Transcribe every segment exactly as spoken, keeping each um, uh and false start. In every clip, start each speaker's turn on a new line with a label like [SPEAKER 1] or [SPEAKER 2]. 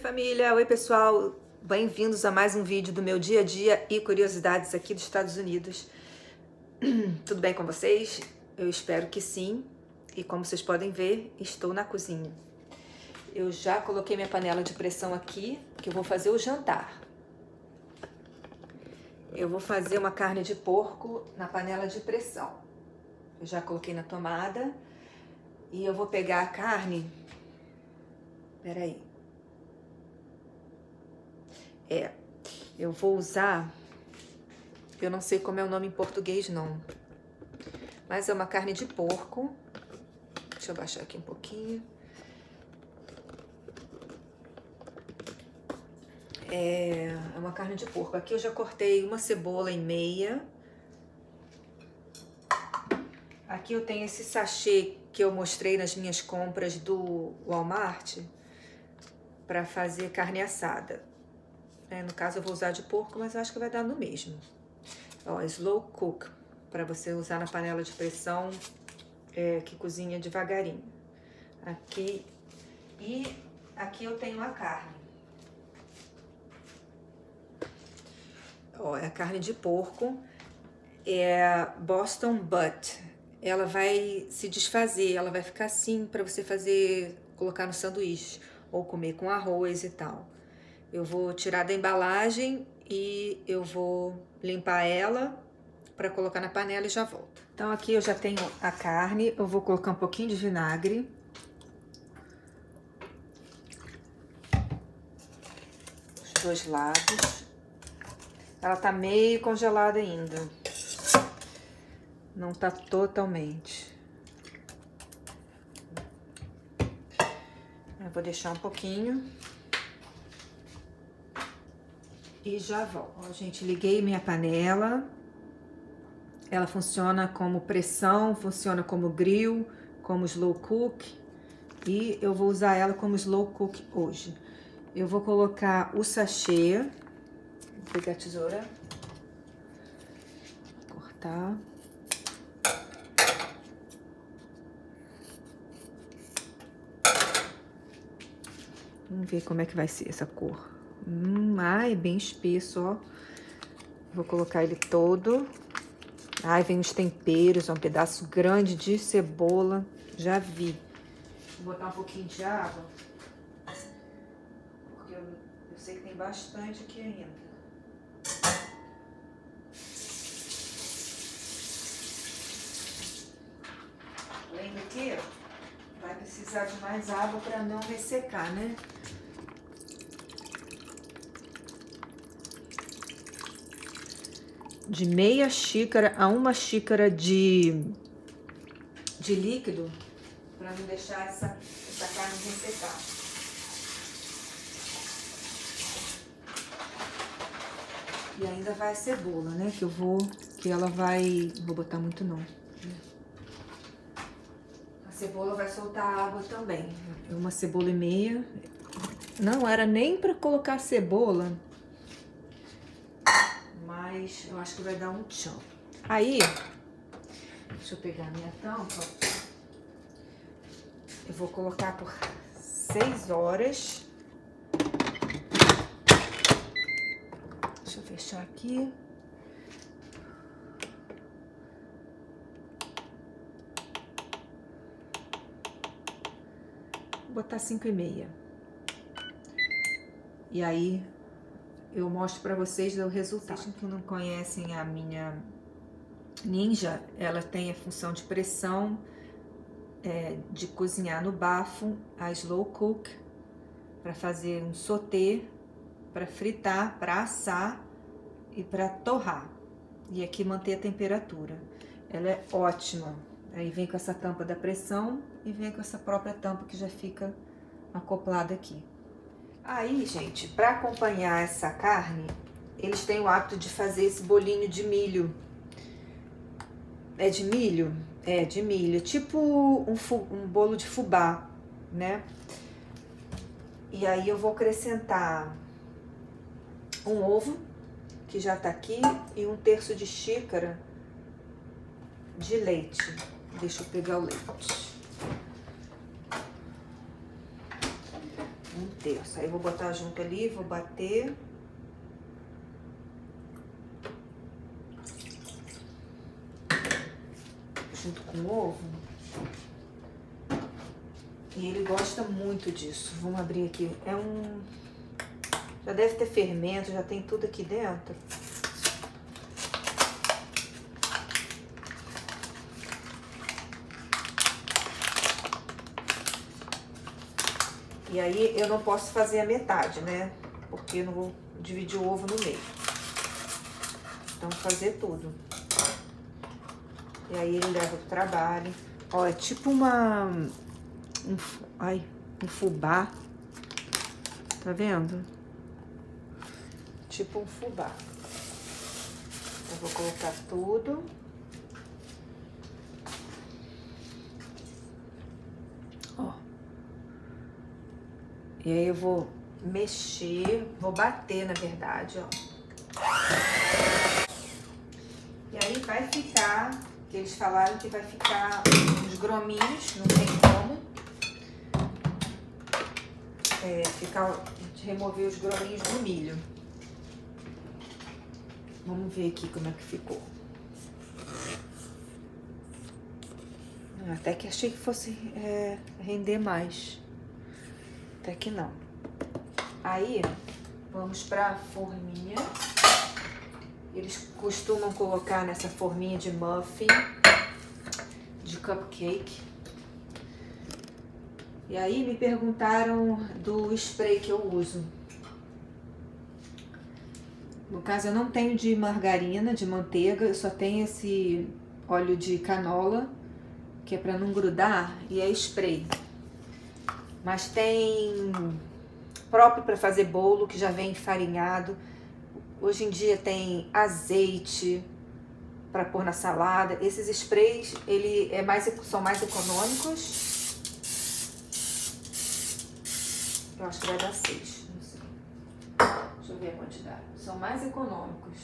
[SPEAKER 1] família! Oi pessoal, bem-vindos a mais um vídeo do meu dia a dia e curiosidades aqui dos Estados Unidos. Tudo bem com vocês? Eu espero que sim. E como vocês podem ver, estou na cozinha. Eu já coloquei minha panela de pressão aqui, que eu vou fazer o jantar. Eu vou fazer uma carne de porco na panela de pressão. Eu já coloquei na tomada e eu vou pegar a carne. Peraí. É, eu vou usar, eu não sei como é o nome em português não, mas é uma carne de porco. Deixa eu baixar aqui um pouquinho. É, é uma carne de porco. Aqui eu já cortei uma cebola em meia. Aqui eu tenho esse sachê que eu mostrei nas minhas compras do Walmart para fazer carne assada. É, no caso eu vou usar de porco, mas eu acho que vai dar no mesmo. Ó, slow cook, para você usar na panela de pressão é, que cozinha devagarinho. Aqui, e aqui eu tenho a carne. Ó, é a carne de porco, é Boston Butt. Ela vai se desfazer, ela vai ficar assim para você fazer, colocar no sanduíche ou comer com arroz e tal. Eu vou tirar da embalagem e eu vou limpar ela para colocar na panela e já volto. Então aqui eu já tenho a carne, eu vou colocar um pouquinho de vinagre. Os dois lados. Ela tá meio congelada ainda. Não tá totalmente. Eu vou deixar um pouquinho. E já volto. Ó, gente, liguei minha panela. Ela funciona como pressão, funciona como grill, como slow cook. E eu vou usar ela como slow cook hoje. Eu vou colocar o sachê. Vou pegar a tesoura. Cortar. Vamos ver como é que vai ser essa cor. Hum, ai, é bem espesso, ó. Vou colocar ele todo. Ai, vem os temperos, ó, um pedaço grande de cebola. Já vi. Vou botar um pouquinho de água. Porque eu, eu sei que tem bastante aqui ainda. Lembra que vai precisar de mais água para não ressecar, né? De meia xícara a uma xícara de, de líquido, para não deixar essa, essa carne ressecar. E ainda vai a cebola, né? Que eu vou, que ela vai, não vou botar muito não. A cebola vai soltar água também. Uma cebola e meia. Não era nem para colocar cebola. Mas eu acho que vai dar um tchan. Aí, deixa eu pegar a minha tampa. Eu vou colocar por seis horas. Deixa eu fechar aqui. Vou botar cinco e meia. E aí eu mostro para vocês o resultado. Vocês que não conhecem a minha Ninja, ela tem a função de pressão, é, de cozinhar no bafo, a slow cook, para fazer um sauté, para fritar, para assar e para torrar. E aqui manter a temperatura. Ela é ótima. Aí vem com essa tampa da pressão e vem com essa própria tampa que já fica acoplada aqui. Aí, gente, para acompanhar essa carne, eles têm o hábito de fazer esse bolinho de milho. É de milho? É, de milho. Tipo um, um bolo de fubá, né? E aí eu vou acrescentar um ovo, que já tá aqui, e um terço de xícara de leite. Deixa eu pegar o leite. Um terço. Aí eu vou botar junto ali, vou bater. Junto com o ovo. E ele gosta muito disso. Vamos abrir aqui. É um... Já deve ter fermento, já tem tudo aqui dentro. E aí eu não posso fazer a metade, né? Porque eu não vou dividir o ovo no meio. Então, fazer tudo. E aí ele leva pro trabalho. Ó, é tipo uma... Um, ai, um fubá. Tá vendo? Tipo um fubá. Eu vou colocar tudo. Ó. E aí eu vou mexer, vou bater, na verdade, ó. E aí vai ficar, que eles falaram que vai ficar uns grominhos, não tem como. É, ficar, remover os grominhos do milho. Vamos ver aqui como é que ficou. Até que achei que fosse é, render mais. Até que não. Aí, vamos para a forminha. Eles costumam colocar nessa forminha de muffin, de cupcake. E aí me perguntaram do spray que eu uso. No caso, eu não tenho de margarina, de manteiga, eu só tenho esse óleo de canola, que é para não grudar, e é spray. Mas tem próprio para fazer bolo, que já vem enfarinhado. Hoje em dia tem azeite para pôr na salada. Esses sprays, ele é mais, são mais econômicos. Eu acho que vai dar seis, não sei. Deixa eu ver a quantidade. São mais econômicos.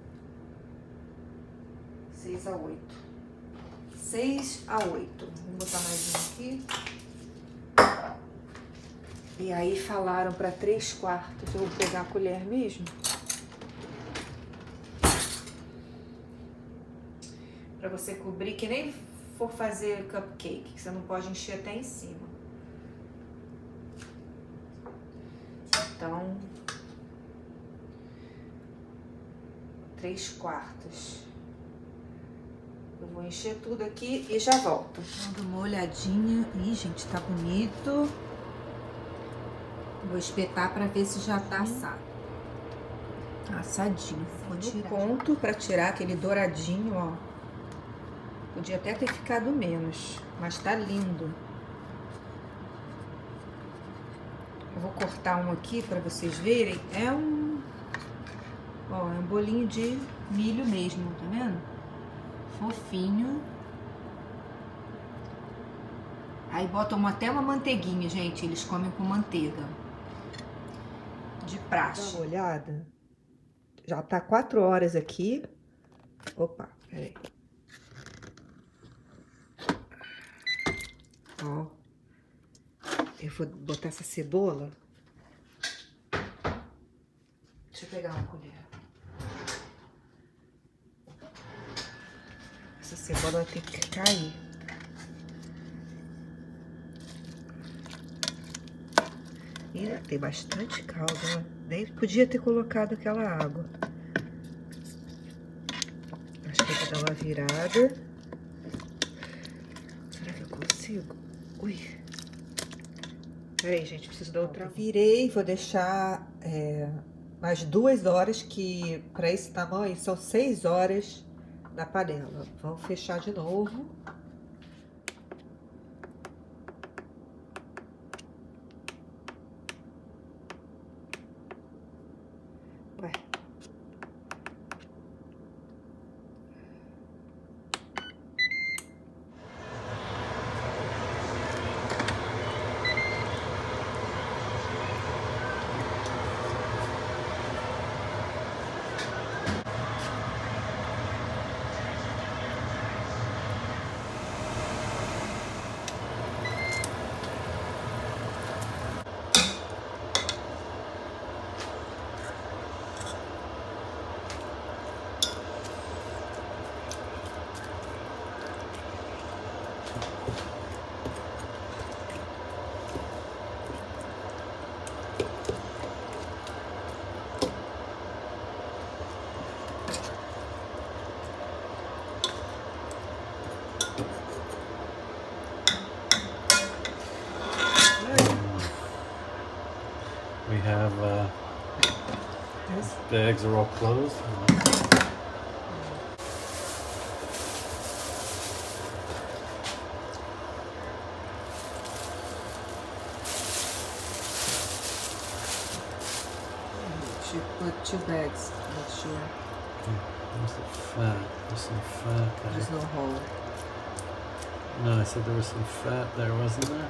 [SPEAKER 1] seis a oito. seis a oito. Vou botar mais um aqui. E aí falaram para três quartos. Eu vou pegar a colher mesmo. Para você cobrir, que nem for fazer cupcake, que você não pode encher até em cima. Então, três quartos. Eu vou encher tudo aqui e já volto. Dando uma olhadinha. Ih, gente, tá bonito. Vou espetar para ver se já tá assado. Assadinho. Vou tirar. Ponto para tirar aquele douradinho, ó. Podia até ter ficado menos, mas tá lindo. Eu vou cortar um aqui para vocês verem. É um, ó, é um bolinho de milho mesmo, tá vendo? Fofinho. Aí botam até uma manteiguinha, gente. Eles comem com manteiga. De praxe. Dá uma olhada. Já tá quatro horas aqui. Opa, peraí. Ó. Eu vou botar essa cebola. Deixa eu pegar uma colher. Essa cebola vai ter que cair. E tem bastante caldo, né? Nem podia ter colocado aquela água. Acho que eu vou dar uma virada. Será que eu consigo? Ui. Peraí, gente, preciso dar outra. Virei, vou deixar é, mais duas horas, que para esse tamanho são seis horas na panela. Vamos fechar de novo. Ué.
[SPEAKER 2] The eggs are all closed.
[SPEAKER 1] Should put two bags, not sure.
[SPEAKER 2] Okay. Where's the fat? There's some fat there.
[SPEAKER 1] There's no hole.
[SPEAKER 2] No, I said there was some fat there, wasn't there?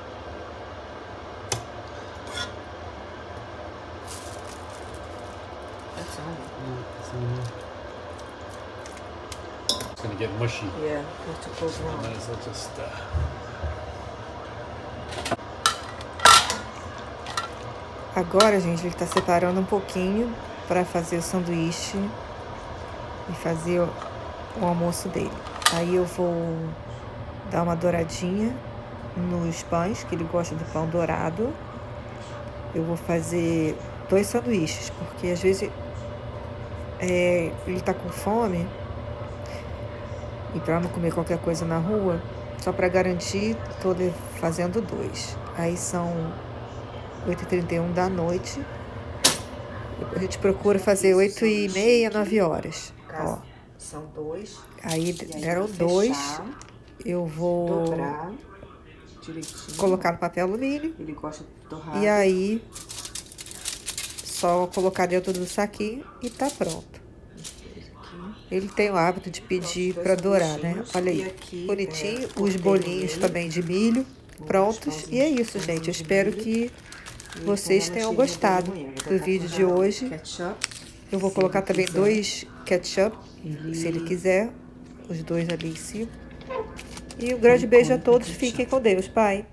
[SPEAKER 1] That's all.
[SPEAKER 2] Yeah, it's in there. It's gonna get mushy.
[SPEAKER 1] Yeah, that's what goes
[SPEAKER 2] I
[SPEAKER 1] wrong.
[SPEAKER 2] might as well just. Uh...
[SPEAKER 1] Agora, gente, ele tá separando um pouquinho para fazer o sanduíche e fazer o, o almoço dele. Aí eu vou dar uma douradinha nos pães, que ele gosta do pão dourado. Eu vou fazer dois sanduíches, porque às vezes é, ele tá com fome e para não comer qualquer coisa na rua, só para garantir, tô fazendo dois. Aí são oito e trinta e um da noite. A gente procura fazer oito e meia, nove horas. Ó. São dois. Aí deram dois. Eu vou dobrar direitinho, colocar no papel alumínio. Ele gosta de torrado. E aí, só colocar dentro do saquinho e tá pronto. Ele tem o hábito de pedir para dourar, né? Olha aí, bonitinho. Os bolinhos também de milho prontos. E é isso, gente. Eu espero que vocês tenham gostado do vídeo de hoje. Eu vou colocar também dois ketchup, se ele quiser. Os dois ali em cima. E um grande beijo a todos. Fiquem com Deus, Pai.